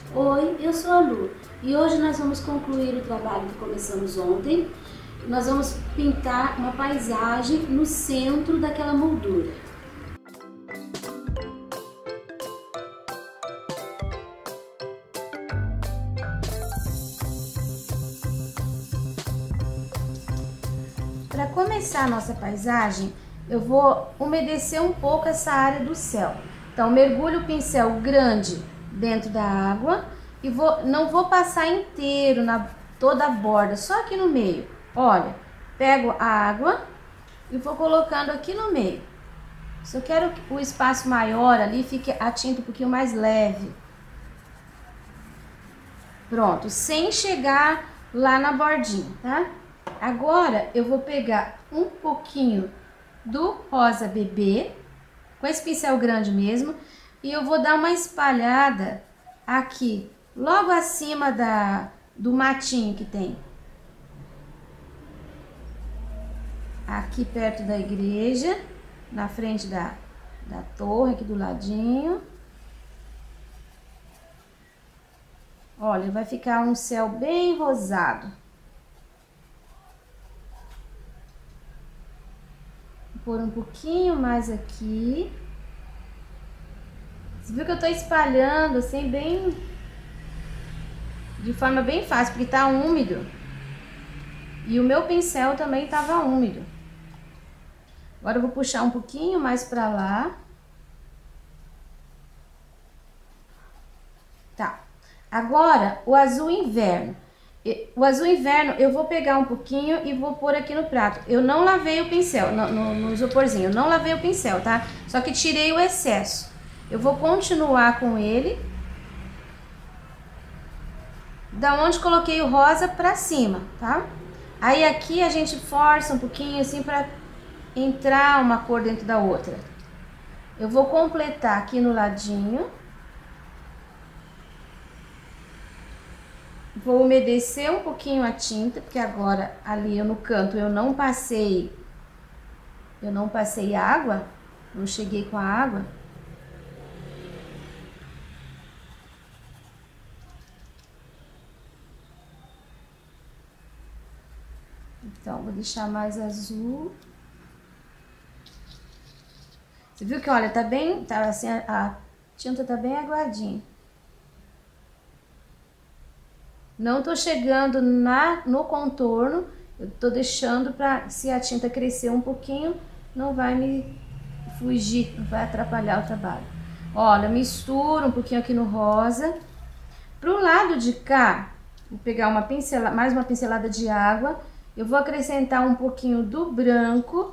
Oi, eu sou a Lu e hoje nós vamos concluir o trabalho que começamos ontem. Nós vamos pintar uma paisagem no centro daquela moldura. Para começar a nossa paisagem, eu vou umedecer um pouco essa área do céu. Então, mergulho o pincel grande dentro da água e não vou passar inteiro na toda a borda, só aqui no meio. Olha, pego a água e vou colocando aqui no meio. Se eu quero que o espaço maior ali, fique a tinta um pouquinho mais leve. Pronto, sem chegar lá na bordinha, tá? Agora eu vou pegar um pouquinho do rosa bebê, com esse pincel grande mesmo, e eu vou dar uma espalhada aqui, logo acima do matinho que tem. Aqui perto da igreja, na frente da torre, aqui do ladinho. Olha, vai ficar um céu bem rosado. Vou pôr um pouquinho mais aqui. Você viu que eu tô espalhando assim bem... de forma bem fácil, porque tá úmido. E o meu pincel também tava úmido. Agora eu vou puxar um pouquinho mais pra lá. Tá. Agora, o azul inverno. O azul inverno eu vou pegar um pouquinho e vou pôr aqui no prato. Eu não lavei o pincel, no isoporzinho, eu não lavei o pincel, tá? Só que tirei o excesso. Eu vou continuar com ele. Da onde coloquei o rosa pra cima, tá? Aí aqui a gente força um pouquinho assim pra entrar uma cor dentro da outra. Eu vou completar aqui no ladinho. Vou umedecer um pouquinho a tinta, porque agora ali no canto eu não passei água, não cheguei com a água. Então, vou deixar mais azul. Você viu que, olha, tá assim, a tinta tá bem aguadinha. Não tô chegando no contorno, eu tô deixando pra, se a tinta crescer um pouquinho, não vai me fugir, não vai atrapalhar o trabalho. Olha, misturo um pouquinho aqui no rosa. Pro lado de cá, vou pegar mais uma pincelada de água, eu vou acrescentar um pouquinho do branco.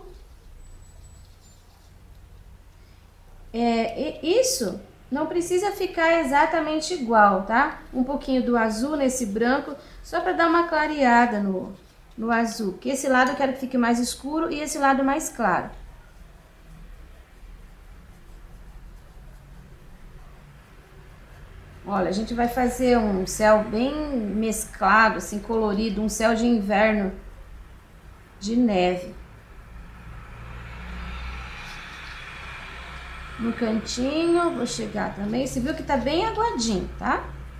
Isso não precisa ficar exatamente igual, tá? Um pouquinho do azul nesse branco, só para dar uma clareada no azul. Porque esse lado eu quero que fique mais escuro e esse lado mais claro. Olha, a gente vai fazer um céu bem mesclado, assim, colorido, um céu de inverno de neve. No cantinho, vou chegar também. Você viu que tá bem aguadinho, tá?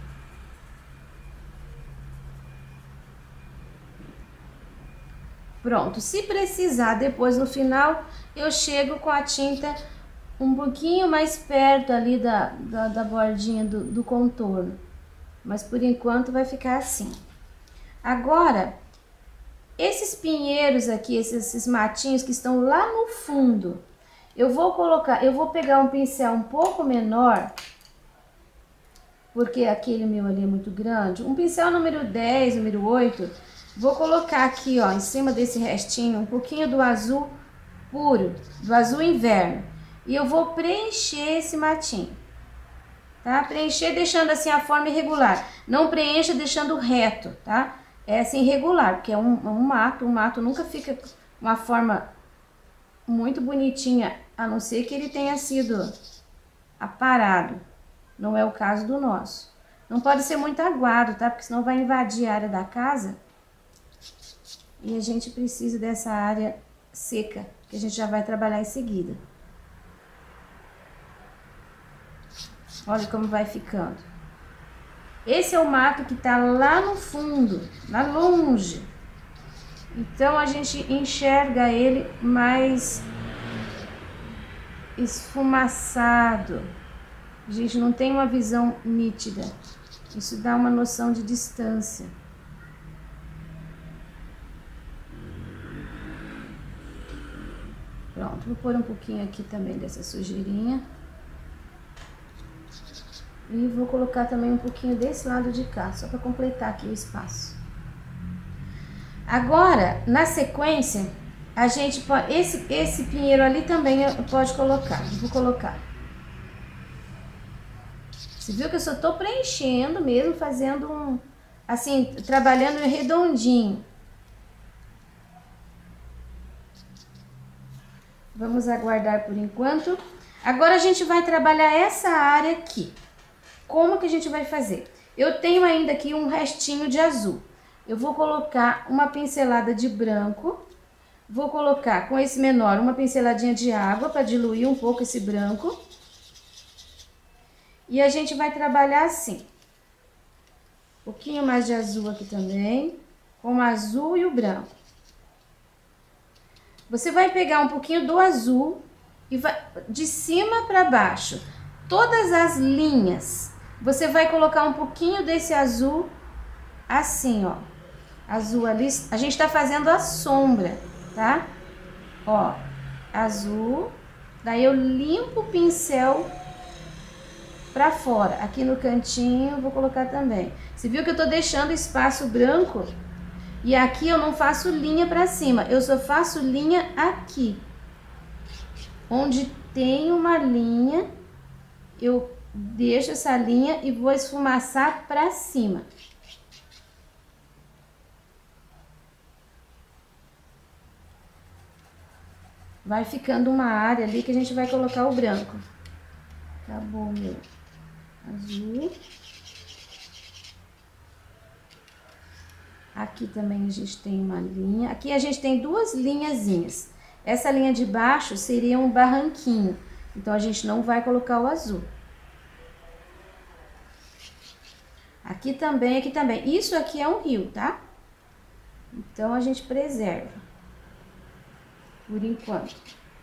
Pronto. Se precisar, depois no final, eu chego com a tinta um pouquinho mais perto ali da bordinha do contorno. Mas por enquanto vai ficar assim. Agora, esses pinheiros aqui, esses matinhos que estão lá no fundo... eu vou pegar um pincel um pouco menor, porque aquele meu ali é muito grande. Um pincel número 10, número 8, vou colocar aqui, ó, em cima desse restinho, um pouquinho do azul puro, do azul inverno. E eu vou preencher esse matinho, tá? Preencher deixando assim a forma irregular. Não preencha deixando reto, tá? É assim irregular, porque é um mato nunca fica uma forma muito bonitinha, a não ser que ele tenha sido aparado. Não é o caso do nosso. Não pode ser muito aguado, tá? Porque senão vai invadir a área da casa. E a gente precisa dessa área seca, que a gente já vai trabalhar em seguida. Olha como vai ficando. Esse é o mato que tá lá no fundo, lá longe. Então, a gente enxerga ele mais esfumaçado. A gente não tem uma visão nítida. Isso dá uma noção de distância. Pronto, vou pôr um pouquinho aqui também dessa sujeirinha. E vou colocar também um pouquinho desse lado de cá, só para completar aqui o espaço. Agora, na sequência, a gente pode... Esse pinheiro ali também pode colocar, eu vou colocar. Você viu que eu só tô preenchendo mesmo, fazendo um... Assim, trabalhando redondinho. Vamos aguardar por enquanto. Agora a gente vai trabalhar essa área aqui. Como que a gente vai fazer? Eu tenho ainda aqui um restinho de azul. Eu vou colocar uma pincelada de branco. Vou colocar com esse menor uma pinceladinha de água para diluir um pouco esse branco. E a gente vai trabalhar assim. Um pouquinho mais de azul aqui também. Com o azul e o branco. Você vai pegar um pouquinho do azul e vai de cima para baixo. Todas as linhas, você vai colocar um pouquinho desse azul assim, ó. Azul ali, a gente tá fazendo a sombra, tá? Ó, azul. Daí eu limpo o pincel pra fora. Aqui no cantinho eu vou colocar também. Você viu que eu tô deixando espaço branco? E aqui eu não faço linha pra cima, eu só faço linha aqui. Onde tem uma linha, eu deixo essa linha e vou esfumaçar pra cima. Vai ficando uma área ali que a gente vai colocar o branco. Acabou o meu azul. Aqui também a gente tem uma linha. Aqui a gente tem duas linhazinhas. Essa linha de baixo seria um barranquinho. Então, a gente não vai colocar o azul. Aqui também, aqui também. Isso aqui é um rio, tá? Então, a gente preserva. Por enquanto.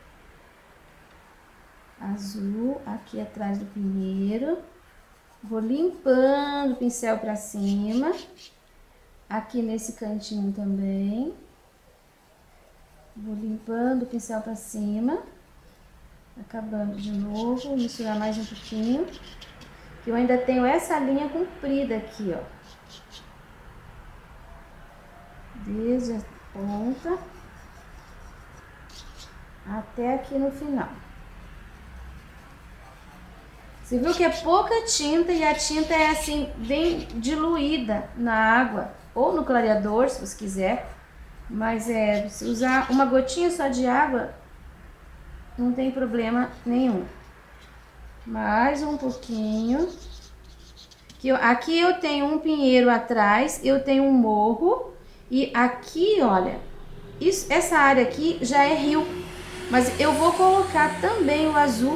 Azul aqui atrás do pinheiro. Vou limpando o pincel pra cima. Aqui nesse cantinho também. Vou limpando o pincel pra cima. Acabando de novo. Vou misturar mais um pouquinho. Eu ainda tenho essa linha comprida aqui, ó. Desde a ponta até aqui no final. Você viu que é pouca tinta e a tinta é assim, bem diluída na água. Ou no clareador, se você quiser. Mas se usar uma gotinha só de água, não tem problema nenhum. Mais um pouquinho. Aqui eu tenho um pinheiro atrás, eu tenho um morro. E aqui, olha, essa área aqui já é rio. Mas eu vou colocar também o azul.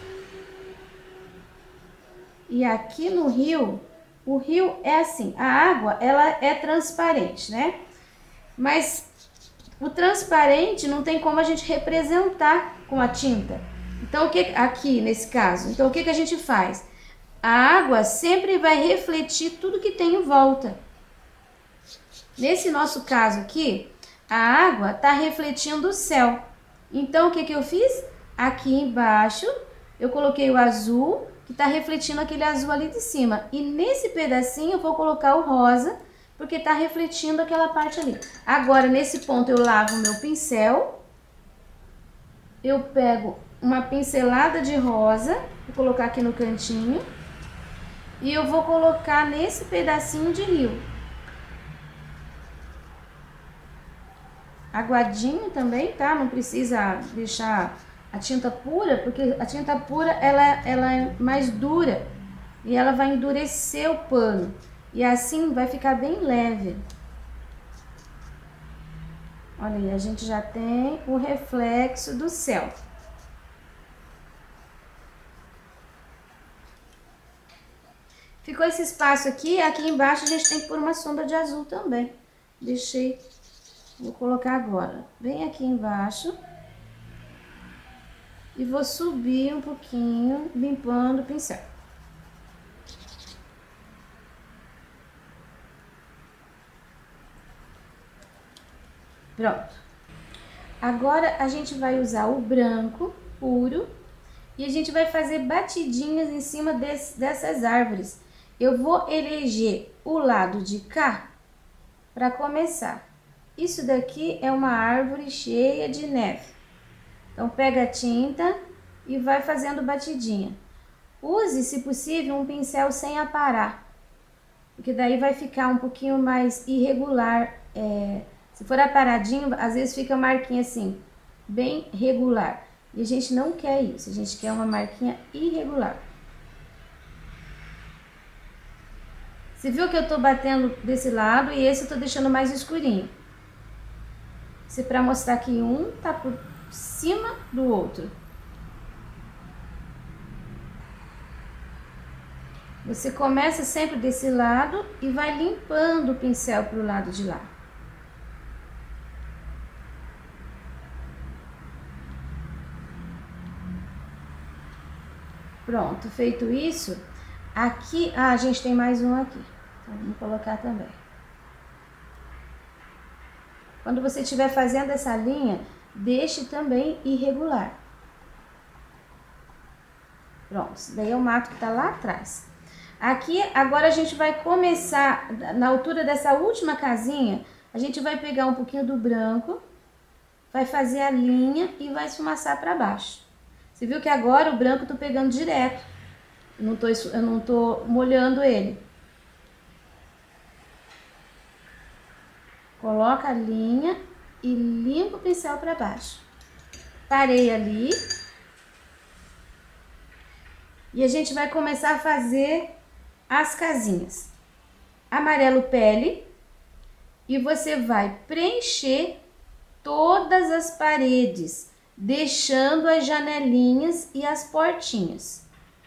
E aqui no rio, o rio é assim, a água, ela é transparente, né? Mas o transparente não tem como a gente representar com a tinta. Então, aqui nesse caso, então o que a gente faz? A água sempre vai refletir tudo que tem em volta. Nesse nosso caso aqui, a água tá refletindo o céu. Então, o que eu fiz? Aqui embaixo, eu coloquei o azul, que tá refletindo aquele azul ali de cima. E nesse pedacinho eu vou colocar o rosa, porque tá refletindo aquela parte ali. Agora, nesse ponto, eu lavo o meu pincel. Eu pego uma pincelada de rosa, vou colocar aqui no cantinho. E eu vou colocar nesse pedacinho de rio. Aguadinho também, tá? Não precisa deixar a tinta pura, porque a tinta pura, ela é mais dura. E ela vai endurecer o pano. E assim vai ficar bem leve. Olha aí, a gente já tem o reflexo do céu. Ficou esse espaço aqui, aqui embaixo a gente tem que pôr uma sombra de azul também. Deixei, vou colocar agora, bem aqui embaixo. E vou subir um pouquinho, limpando o pincel. Pronto. Agora a gente vai usar o branco puro e a gente vai fazer batidinhas em cima dessas árvores. Eu vou eleger o lado de cá para começar. Isso daqui é uma árvore cheia de neve. Então, pega a tinta e vai fazendo batidinha. Use, se possível, um pincel sem aparar, porque daí vai ficar um pouquinho mais irregular. Se for aparadinho, às vezes fica marquinha assim, bem regular. E a gente não quer isso, a gente quer uma marquinha irregular. Você viu que eu tô batendo desse lado e esse eu tô deixando mais escurinho. Isso é pra mostrar que um tá por cima do outro. Você começa sempre desse lado e vai limpando o pincel pro lado de lá. Pronto, feito isso, aqui, a gente tem mais um aqui, então vamos colocar também. Quando você estiver fazendo essa linha, deixe também irregular. Pronto, isso daí é o mato que tá lá atrás. Aqui, agora a gente vai começar, na altura dessa última casinha, a gente vai pegar um pouquinho do branco, vai fazer a linha e vai esfumaçar para baixo. Você viu que agora o branco eu tô pegando direto, eu não tô molhando ele. Coloca a linha e limpa o pincel para baixo. Parei ali. E a gente vai começar a fazer as casinhas. Amarelo pele. E você vai preencher todas as paredes, deixando as janelinhas e as portinhas.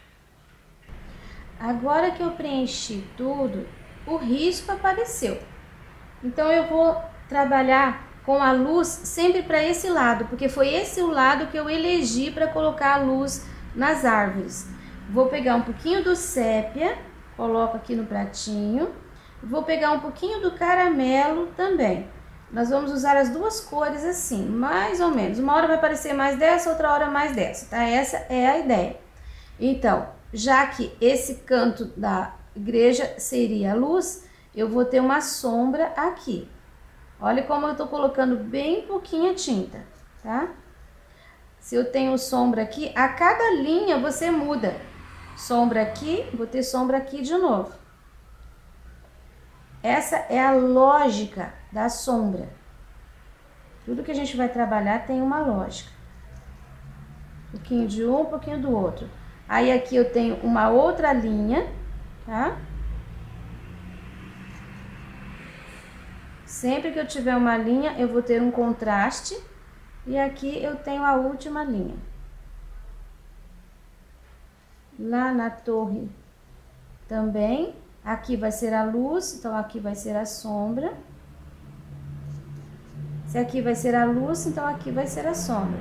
Agora que eu preenchi tudo, o risco apareceu. Então eu vou trabalhar com a luz sempre para esse lado, porque foi esse o lado que eu elegi para colocar a luz nas árvores. Vou pegar um pouquinho do sépia, coloco aqui no pratinho. Vou pegar um pouquinho do caramelo também. Nós vamos usar as duas cores assim, mais ou menos. Uma hora vai aparecer mais dessa, outra hora mais dessa, tá? Essa é a ideia. Então, já que esse canto da igreja seria a luz, eu vou ter uma sombra aqui. Olha como eu tô colocando bem pouquinha tinta, tá? Se eu tenho sombra aqui, a cada linha você muda. Sombra aqui, vou ter sombra aqui de novo. Essa é a lógica da sombra. Tudo que a gente vai trabalhar tem uma lógica. Um pouquinho de um pouquinho do outro. Aí aqui eu tenho uma outra linha, tá? Sempre que eu tiver uma linha, eu vou ter um contraste. E aqui eu tenho a última linha. Lá na torre também. Aqui vai ser a luz, então aqui vai ser a sombra. Se aqui vai ser a luz, então aqui vai ser a sombra.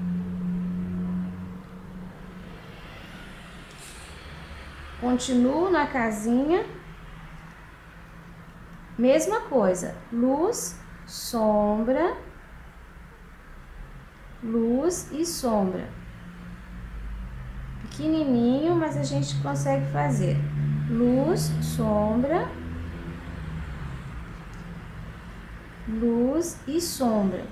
Continuo na casinha. Mesma coisa, luz, sombra, luz e sombra. Pequenininho, mas a gente consegue fazer. Luz, sombra, luz e sombra.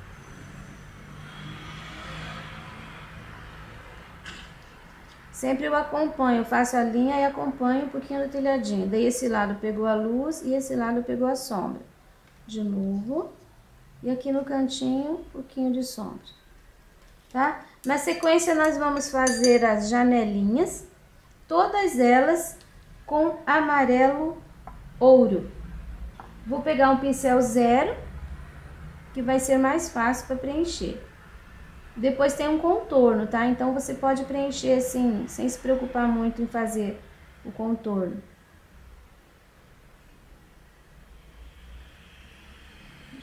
Sempre eu acompanho, eu faço a linha e acompanho um pouquinho do telhadinho. Daí esse lado pegou a luz e esse lado pegou a sombra. De novo. E aqui no cantinho, um pouquinho de sombra. Tá? Na sequência, nós vamos fazer as janelinhas, todas elas com amarelo ouro. Vou pegar um pincel 0, que vai ser mais fácil para preencher. Depois tem um contorno, tá? Então, você pode preencher assim, sem se preocupar muito em fazer o contorno.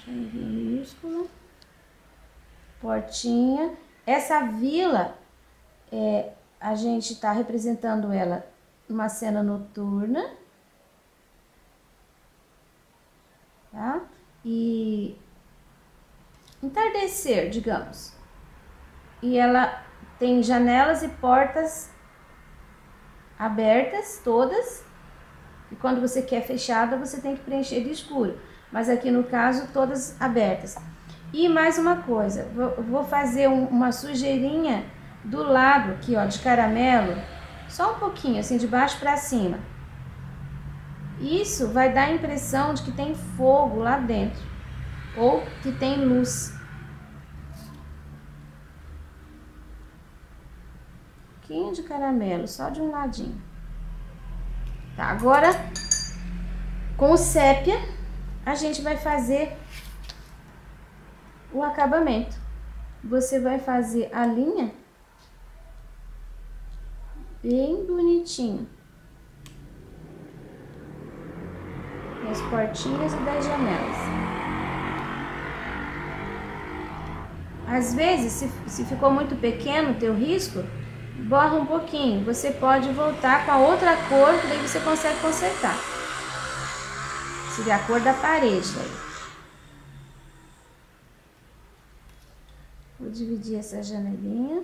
minúscula. Portinha. Essa vila, a gente tá representando ela numa cena noturna. Tá? E entardecer, digamos. E ela tem janelas e portas abertas, todas. E quando você quer fechada, você tem que preencher de escuro. Mas aqui no caso, todas abertas. E mais uma coisa, vou fazer uma sujeirinha do lado aqui, ó, de caramelo. Só um pouquinho, assim, de baixo pra cima. Isso vai dar a impressão de que tem fogo lá dentro. Ou que tem luz. Um pouquinho de caramelo, só de um ladinho. Tá, agora, com o sépia, a gente vai fazer o acabamento. Você vai fazer a linha bem bonitinho. Das portinhas e das janelas. Às vezes, se ficou muito pequeno o teu risco, borra um pouquinho. Você pode voltar com a outra cor, que daí você consegue consertar. Seria a cor da parede daí. Vou dividir essa janelinha.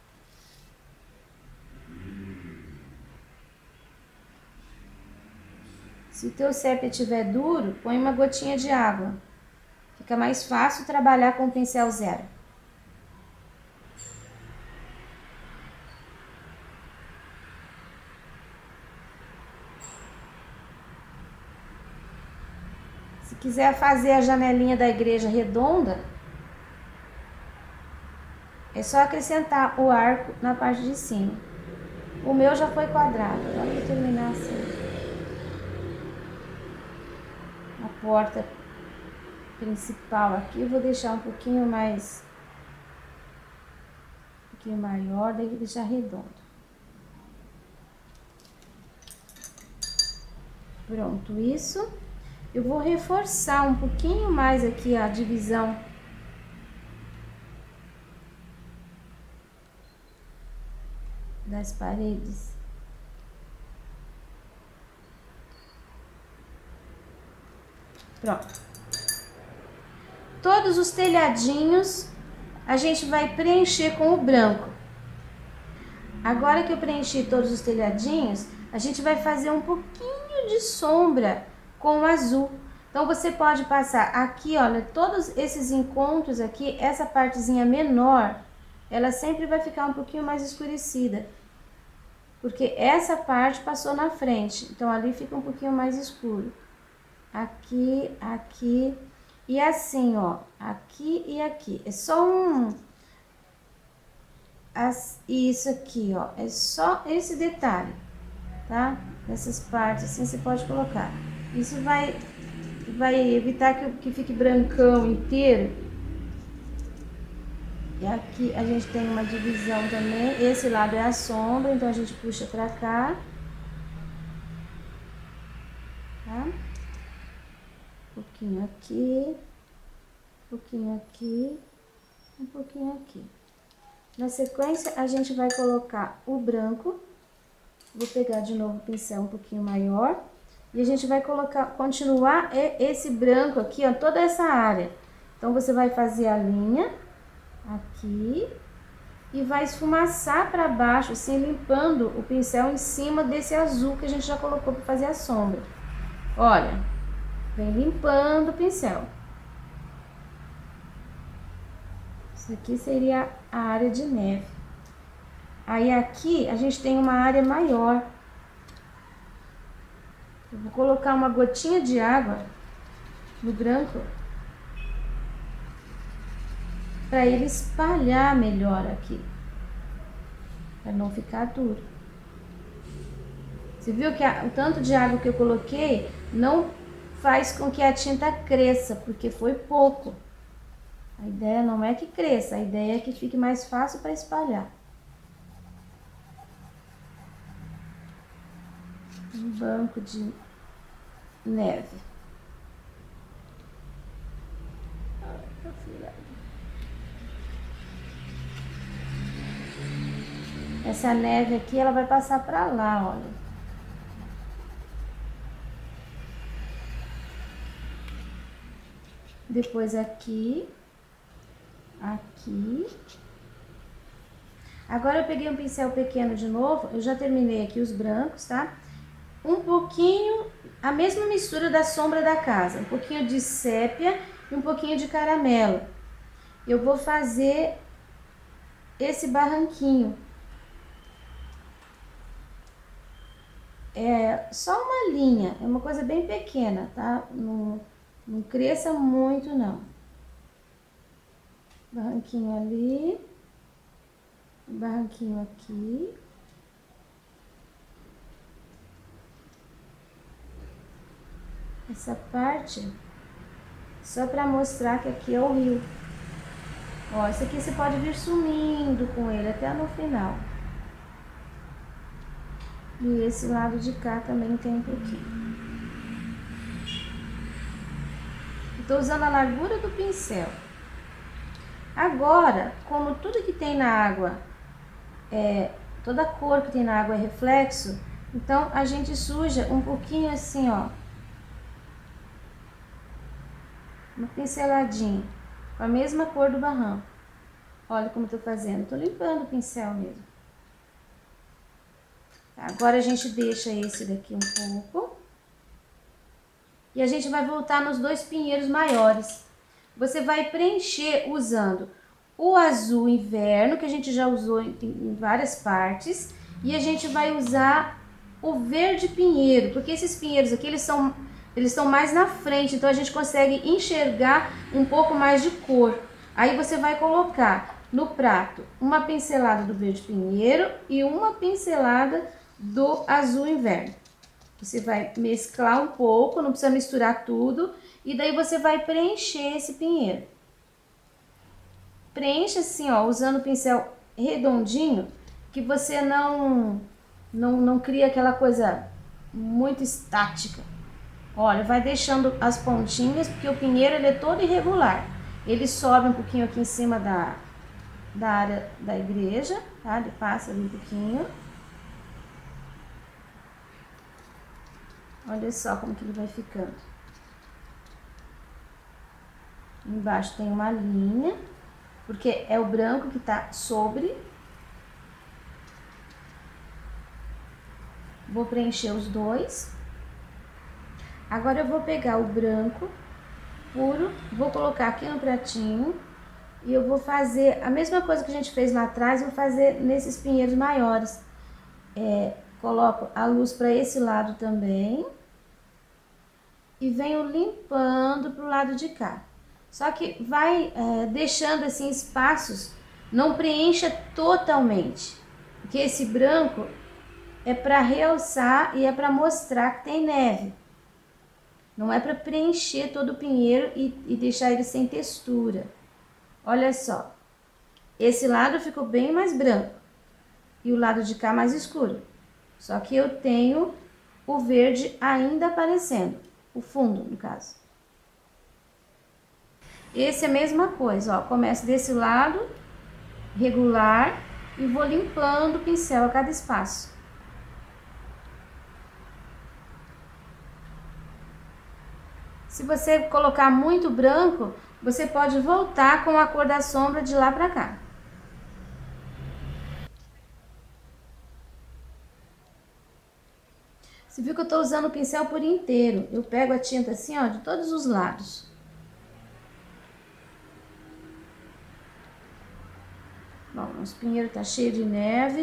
Se o teu sépia estiver duro, põe uma gotinha de água. Fica mais fácil trabalhar com o pincel zero. Se quiser fazer a janelinha da igreja redonda, é só acrescentar o arco na parte de cima. O meu já foi quadrado, agora eu vou terminar assim. A porta principal aqui eu vou deixar um pouquinho mais, maior, daí vou deixar redondo. Pronto, isso. Eu vou reforçar um pouquinho mais aqui a divisão das paredes. Pronto. Todos os telhadinhos a gente vai preencher com o branco. Agora que eu preenchi todos os telhadinhos, a gente vai fazer um pouquinho de sombra com o azul. Então, você pode passar aqui, olha, todos esses encontros aqui, essa partezinha menor, ela sempre vai ficar um pouquinho mais escurecida. Porque essa parte passou na frente, então ali fica um pouquinho mais escuro. Aqui, aqui e assim, ó, aqui e aqui. É só isso aqui, ó, é só esse detalhe, tá? Nessas partes, assim, você pode colocar. Isso vai evitar que fique brancão inteiro. E aqui a gente tem uma divisão também. Esse lado é a sombra, então a gente puxa pra cá. Tá? Um pouquinho aqui, um pouquinho aqui, um pouquinho aqui. Na sequência, a gente vai colocar o branco. Vou pegar de novo o pincel um pouquinho maior. E a gente vai continuar esse branco aqui, ó, toda essa área. Então, você vai fazer a linha aqui e vai esfumaçar para baixo, assim, limpando o pincel em cima desse azul que a gente já colocou para fazer a sombra. Olha, vem limpando o pincel. Isso aqui seria a área de neve. Aí aqui a gente tem uma área maior. Eu vou colocar uma gotinha de água no branco para ele espalhar melhor aqui, para não ficar duro. Você viu que o tanto de água que eu coloquei não faz com que a tinta cresça, porque foi pouco. A ideia não é que cresça, a ideia é que fique mais fácil para espalhar. Um banco de neve. Essa neve aqui, ela vai passar pra lá, olha. Depois aqui. Aqui. Agora eu peguei um pincel pequeno de novo, eu já terminei aqui os brancos, tá? Um pouquinho, a mesma mistura da sombra da casa, um pouquinho de sépia e um pouquinho de caramelo. Eu vou fazer esse barranquinho. É só uma linha, é uma coisa bem pequena, tá? Não cresça muito, não. Barranquinho ali, barranquinho aqui. Essa parte, só para mostrar que aqui é o rio. Ó, esse aqui você pode vir sumindo com ele até no final. E esse lado de cá também tem um pouquinho. Estou usando a largura do pincel. Agora, como tudo que tem na água, toda cor que tem na água é reflexo, então a gente suja um pouquinho assim, ó. Uma pinceladinha, com a mesma cor do barrão. Olha como eu tô fazendo, tô limpando o pincel mesmo. Agora a gente deixa esse daqui um pouco. E a gente vai voltar nos dois pinheiros maiores. Você vai preencher usando o azul inverno, que a gente já usou em várias partes. E a gente vai usar o verde pinheiro, porque esses pinheiros aqui, eles estão mais na frente, então a gente consegue enxergar um pouco mais de cor. Aí você vai colocar no prato uma pincelada do verde pinheiro e uma pincelada do azul inverno. Você vai mesclar um pouco, não precisa misturar tudo, e daí você vai preencher esse pinheiro. Preencha assim, ó, usando o pincel redondinho, que você não cria aquela coisa muito estática. Olha, vai deixando as pontinhas, porque o pinheiro ele é todo irregular. Ele sobe um pouquinho aqui em cima da área da igreja, tá? Ele passa ali um pouquinho. Olha só como que ele vai ficando. Embaixo tem uma linha, porque é o branco que tá sobre. Vou preencher os dois. Agora eu vou pegar o branco puro, vou colocar aqui no pratinho e eu vou fazer a mesma coisa que a gente fez lá atrás, vou fazer nesses pinheiros maiores. Coloco a luz para esse lado também e venho limpando pro lado de cá. Só que vai deixando assim espaços, não preencha totalmente, porque esse branco é para realçar e é para mostrar que tem neve. Não é para preencher todo o pinheiro e deixar ele sem textura. Olha só, esse lado ficou bem mais branco e o lado de cá mais escuro. Só que eu tenho o verde ainda aparecendo, o fundo no caso. Esse é a mesma coisa, ó, começo desse lado, regular, e vou limpando o pincel a cada espaço. Se você colocar muito branco, você pode voltar com a cor da sombra de lá pra cá. Você viu que eu tô usando o pincel por inteiro. Eu pego a tinta assim, ó, de todos os lados. Bom, nosso pinheiro tá cheio de neve.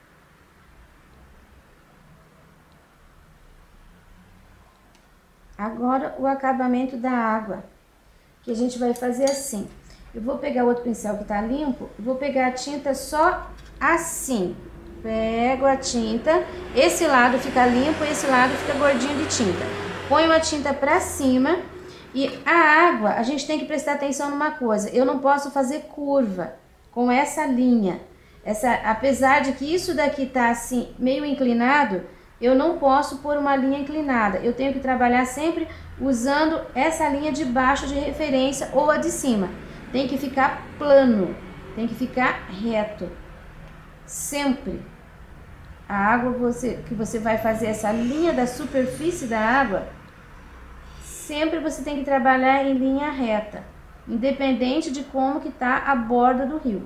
Agora o acabamento da água, que a gente vai fazer assim. Eu vou pegar o outro pincel que tá limpo, vou pegar a tinta só assim. Pego a tinta, esse lado fica limpo, esse lado fica gordinho de tinta. Ponho a tinta pra cima e a água, a gente tem que prestar atenção numa coisa. Eu não posso fazer curva com essa linha. Apesar de que isso daqui tá assim, meio inclinado, eu não posso pôr uma linha inclinada. Eu tenho que trabalhar sempre usando essa linha de baixo de referência ou a de cima. Tem que ficar plano, tem que ficar reto. sempre. A água que você vai fazer essa linha da superfície da água, sempre você tem que trabalhar em linha reta, independente de como que tá a borda do rio.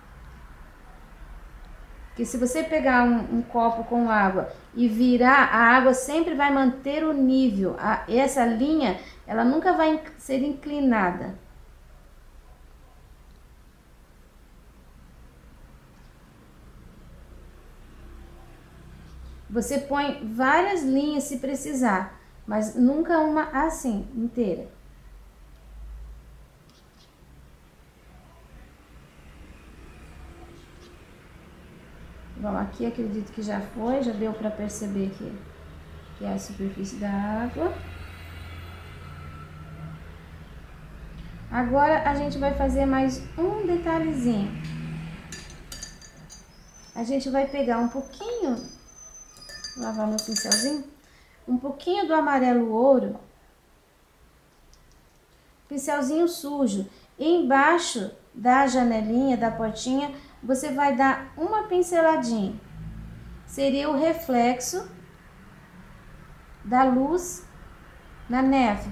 Porque se você pegar um copo com água e virar, a água sempre vai manter o nível. Essa linha, ela nunca vai ser inclinada. Você põe várias linhas se precisar, mas nunca uma assim, inteira. Bom, aqui acredito que já foi, já deu para perceber que é a superfície da água. Agora a gente vai fazer mais um detalhezinho. A gente vai pegar um pouquinho, vou lavar meu pincelzinho, um pouquinho do amarelo ouro, pincelzinho sujo, e embaixo da janelinha, da portinha, você vai dar uma pinceladinha. Seria o reflexo da luz na neve.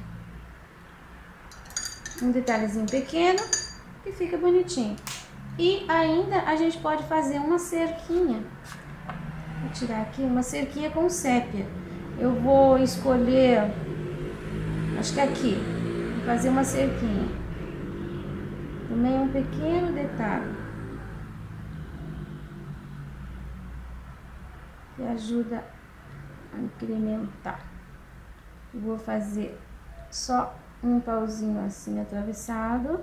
Um detalhezinho pequeno que fica bonitinho. E ainda a gente pode fazer uma cerquinha. Vou tirar aqui uma cerquinha com sépia. Eu vou escolher, acho que aqui, vou fazer uma cerquinha. Também um pequeno detalhe que ajuda a incrementar. Eu vou fazer só um pauzinho assim atravessado.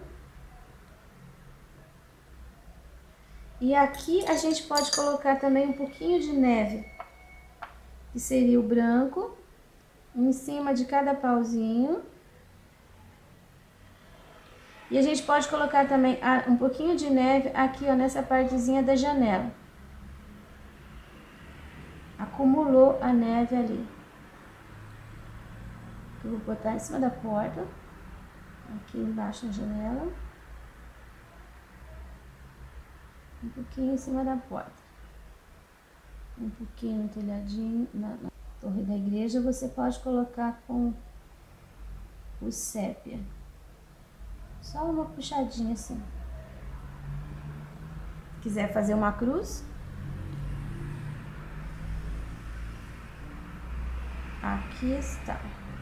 E aqui a gente pode colocar também um pouquinho de neve, que seria o branco, em cima de cada pauzinho. E a gente pode colocar também um pouquinho de neve aqui, ó, nessa partezinha da janela. Acumulou a neve ali. Eu vou botar em cima da porta, aqui embaixo da janela. Um pouquinho em cima da porta. Um pouquinho no telhadinho, na torre da igreja, você pode colocar com o sépia. Só uma puxadinha assim. Se quiser fazer uma cruz, aqui está.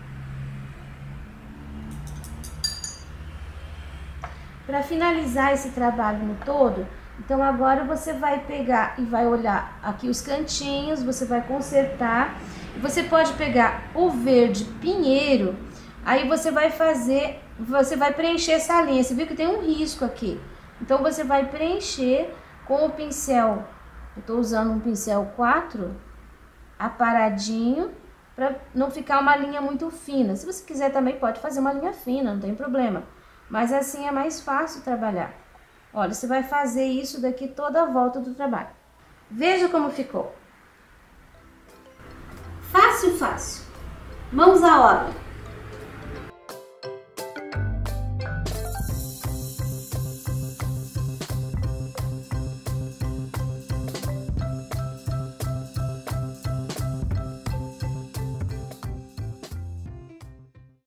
Para finalizar esse trabalho no todo, então agora você vai pegar e vai olhar aqui os cantinhos, você vai consertar. Você pode pegar o verde pinheiro, aí você vai fazer, você vai preencher essa linha. Você viu que tem um risco aqui. Então você vai preencher com o pincel, eu tô usando um pincel 4, aparadinho, para não ficar uma linha muito fina. Se você quiser também pode fazer uma linha fina, não tem problema. Mas assim é mais fácil trabalhar. Olha, você vai fazer isso daqui toda a volta do trabalho. Veja como ficou. Fácil, fácil. Mãos à obra.